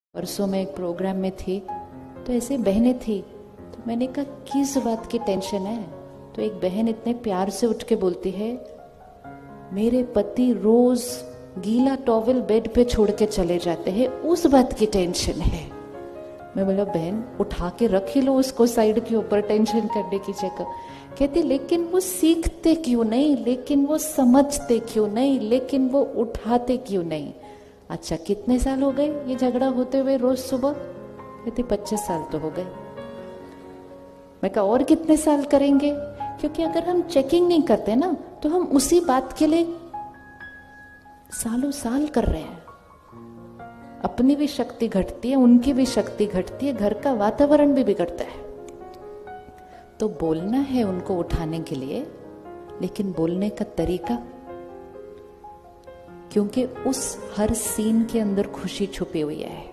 परसों मैं एक प्रोग्राम में थी तो ऐसे बहनें थी, तो मैंने कहा किस बात की टेंशन है। तो एक बहन इतने प्यार से उठ के बोलती है, मेरे पति रोज गीला टॉवल बेड पे छोड़ के चले जाते हैं, उस बात की टेंशन है। मैं बोला बहन उठा के रख ही लो उसको साइड के ऊपर, टेंशन करने की जगह। कहती लेकिन वो सीखते क्यों नहीं, लेकिन वो समझते क्यों नहीं, लेकिन वो उठाते क्यों नहीं। अच्छा कितने साल हो गए ये झगड़ा होते हुए रोज सुबह? कहती 25 साल तो हो गए। मैं कहा और कितने साल करेंगे? क्योंकि अगर हम चेकिंग नहीं करते ना तो हम उसी बात के लिए सालों साल कर रहे हैं। अपनी भी शक्ति घटती है, उनकी भी शक्ति घटती है, घर का वातावरण भी बिगड़ता है। तो बोलना है उनको उठाने के लिए, लेकिन बोलने का तरीका, क्योंकि उस हर सीन के अंदर खुशी छुपी हुई है।